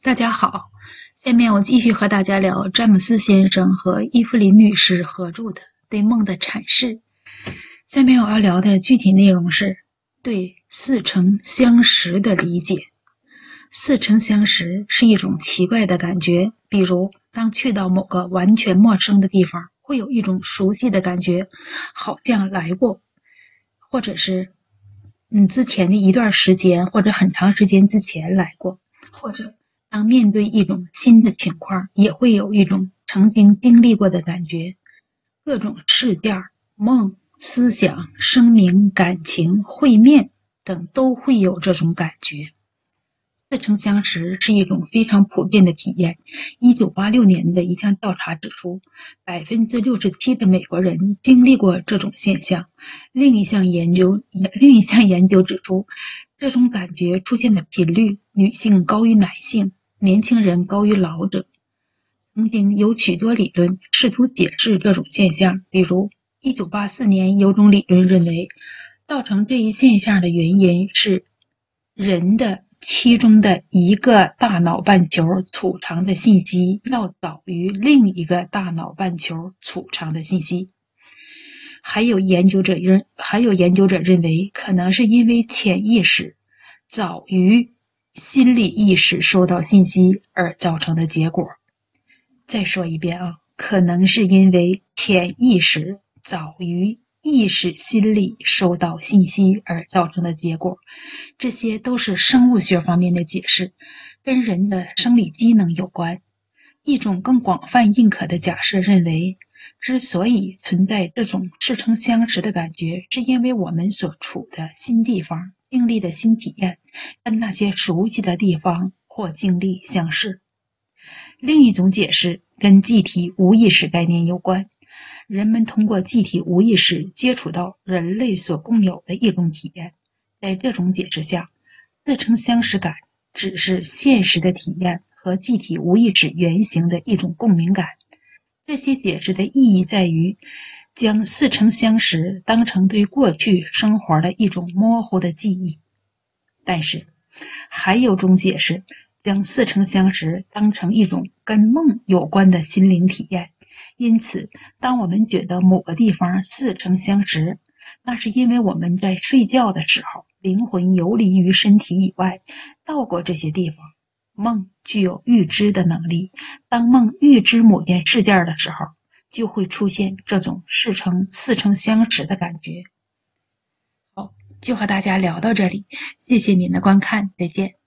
大家好，下面我继续和大家聊詹姆斯先生和伊芙琳女士合著的对梦的阐释。下面我要聊的具体内容是对似曾相识的理解。似曾相识是一种奇怪的感觉，比如当去到某个完全陌生的地方，会有一种熟悉的感觉，好像来过，或者是之前的一段时间或者很长时间之前来过，或者当面对一种新的情况，也会有一种曾经经历过的感觉。各种事件、梦、思想、声明、感情、会面等都会有这种感觉。似曾相识是一种非常普遍的体验。1986年的一项调查指出，67%的美国人经历过这种现象。另一项研究指出，这种感觉出现的频率，女性高于男性，年轻人高于老者。曾经有许多理论试图解释这种现象，比如1984年有种理论认为，造成这一现象的原因是人的其中的一个大脑半球储藏的信息要早于另一个大脑半球储藏的信息。还有研究者认为，可能是因为潜意识早于心理意识收到信息而造成的结果。再说一遍可能是因为潜意识早于意识心理收到信息而造成的结果。这些都是生物学方面的解释，跟人的生理机能有关。一种更广泛认可的假设认为，之所以存在这种似曾相识的感觉，是因为我们所处的新地方经历的新体验跟那些熟悉的地方或经历相似。另一种解释跟记体无意识概念有关，人们通过记体无意识接触到人类所共有的一种体验。在这种解释下，似曾相识感只是现实的体验和记体无意识原型的一种共鸣感。这些解释的意义在于将似曾相识当成对过去生活的一种模糊的记忆。但是还有种解释将似曾相识当成一种跟梦有关的心灵体验。因此当我们觉得某个地方似曾相识，那是因为我们在睡觉的时候，灵魂游离于身体以外，到过这些地方。梦具有预知的能力，当梦预知某件事件的时候，就会出现这种似曾相识的感觉。好，就和大家聊到这里，谢谢您的观看，再见。